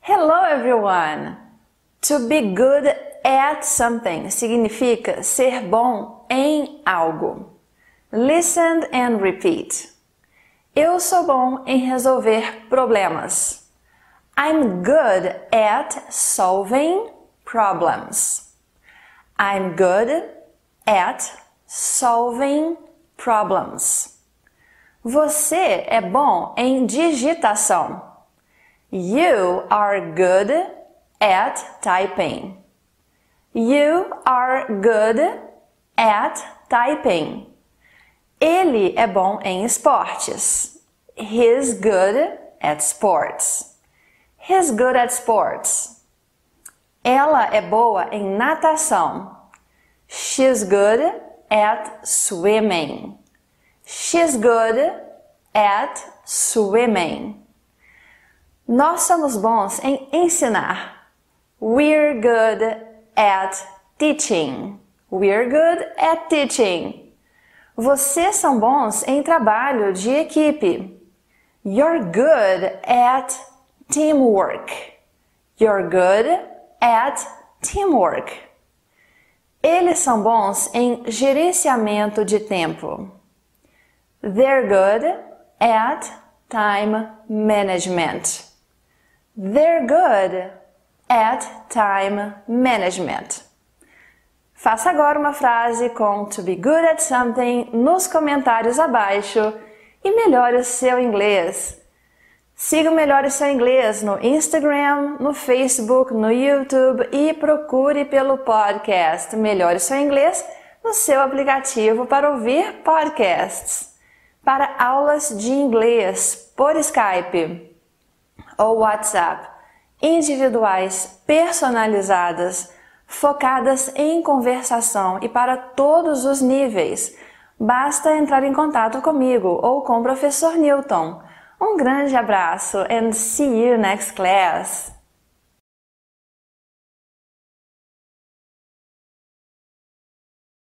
Hello everyone! To be good at something significa ser bom em algo. Listen and repeat. Eu sou bom em resolver problemas. I'm good at solving problems. I'm good at solving problems. Você é bom em digitação. You are good at typing. You are good at typing. Ele é bom em esportes. He's good at sports. He's good at sports. Ela é boa em natação. She's good at swimming. She's good at swimming. Nós somos bons em ensinar. We're good at teaching. We're good at teaching. Vocês são bons em trabalho de equipe. You're good at teamwork. You're good at teamwork. Eles são bons em gerenciamento de tempo. They're good at time management. They're good at time management. Faça agora uma frase com to be good at something nos comentários abaixo e melhore o seu inglês. Siga o Melhore Seu Inglês no Instagram, no Facebook, no YouTube e procure pelo podcast Melhore Seu Inglês no seu aplicativo para ouvir podcasts. Para aulas de inglês por Skype ou WhatsApp, individuais, personalizadas, focadas em conversação e para todos os níveis, basta entrar em contato comigo ou com o professor Newton. Um grande abraço and see you next class!